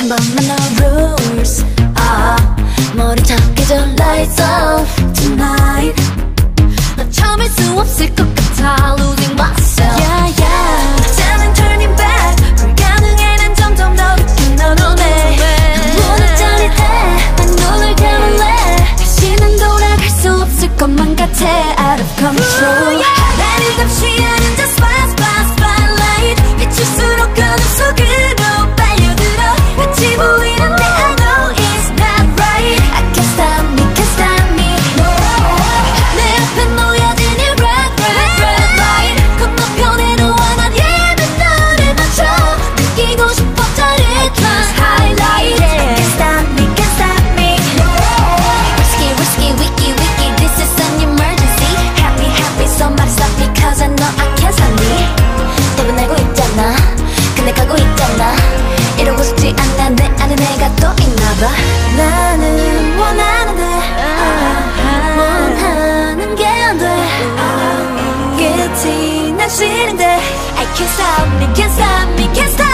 한 번만 no rules. 머리 탁해져 lights off tonight. 난 참을 수 없을 것 같아 losing myself. Yeah, yeah. 이제는 turning back. 불가능해 난 점점 더 깊은 너 눈에. 문을 짜릴 때만 눈을 감을래. 다시는 돌아갈 수 없을 것만 같아 out of control. 나를 감시하는 just spotlight. 비출수록 어둠 속으로 빨려들어. 같이 보이는데 I know it's not right. I can't stop me, can't stop me. 내 앞에 놓여진 이 red light. 건너편에 놓아 난 예쁜 너를 맞춰. 느끼고 싶어 짜릿한 highlight. I can't stop me, can't stop me. Risky, risky, wicky, wicky. This is an emergency. Happy, happy, somebody stop me. Cause I know I can't stop me. 답은 알고 있잖아. 근데 가고 있잖아. 이러고 싶지 않아. 내 안에 내가 또 있나봐. 나는 원하는데 원하는 게 안 돼. 끝이 난 싫은데 I can't stop me, can't stop me, can't stop me.